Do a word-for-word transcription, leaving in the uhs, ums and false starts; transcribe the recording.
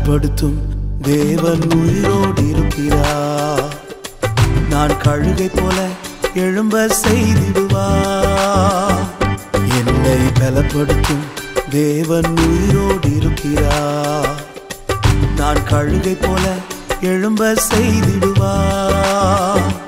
பலப்படுத்தும் தேவன் உயிரோடு இருக்கிறார். நான் கழுகை போல எழும்ப செய்திடுவார். என்னை பலப்படுத்தும் தேவன் உயிரோடு இருக்கிறார். நான் கழுகை போல எழும்ப செய்திடுவார்.